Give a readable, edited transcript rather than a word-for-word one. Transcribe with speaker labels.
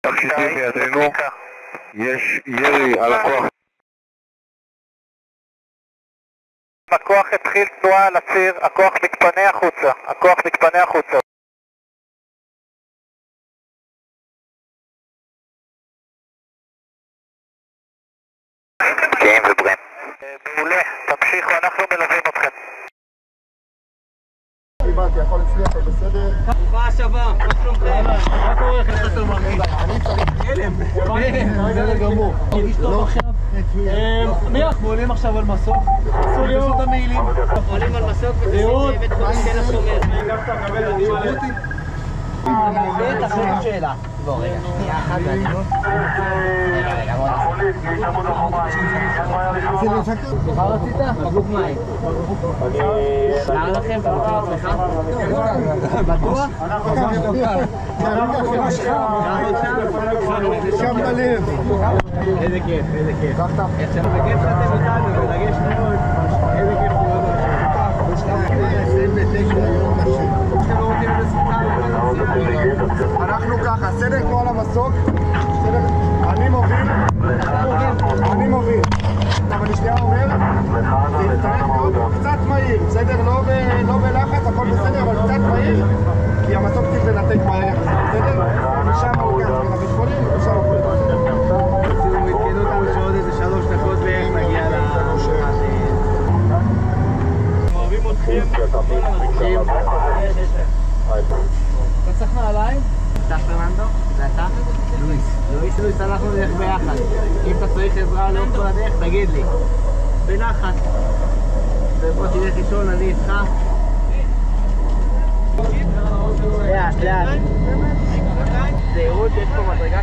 Speaker 1: תכשיטים בידינו, יש ירי על הכוח.
Speaker 2: הכוח התחיל תנועה על הציר, הכוח מתפנה החוצה, הכוח מתפנה החוצה. כן, ובריאים. מעולה, תמשיכו, אנחנו מלווים אתכם.
Speaker 3: קיבלתי, יכול להצליח, בסדר?
Speaker 4: מה השווה? מה שלומכם? מה קורה? איך אתה מרגיש?
Speaker 3: אני צריך...
Speaker 4: הלם. בסדר גמור. מרגיש טוב עכשיו? מי אנחנו עולים עכשיו על מסוק? עשו לי עוד המעילים. עולים על מסוק וטסים לבית חולים תל השומר. בטח, אין שאלה. בוא רגע, שנייה אחת בעדינות. רגע, בוא נעשה. סליחה רצית? בקבוק מים. נער לכם? אתה רוצה עצמך? בטוח?
Speaker 3: שם בלב.
Speaker 4: איזה כיף, איזה כיף. איך שאתם בכיף שאתם איתנו, מרגש מאוד. איזה כיף מאוד.
Speaker 3: אנחנו ככה, סדר כמו על המסוק, אני מוביל. אבל אני שנייה אומר, זה יצטרך להיות קצת מהיר, בסדר? לא בלחץ, הכל בסדר, אבל קצת מהיר, כי המסוק צריך לנתק מהר, בסדר? משם הוא לוקח בין הבית חולים, ומשם הוא
Speaker 4: עשינו מתקנו אותנו שעוד איזה 3 דקות ואיך נגיע אוהבים אתכם, אתה צריך נעליים? אתה פרננדו? זה אתה? לואיס, אנחנו נלך ביחד. אם אתה צריך עזרה לאורך כל הדרך, תגיד לי. בנחת. ובוא תלך ראשון, אני איתך. לאט. זהירות, יש פה מדרגה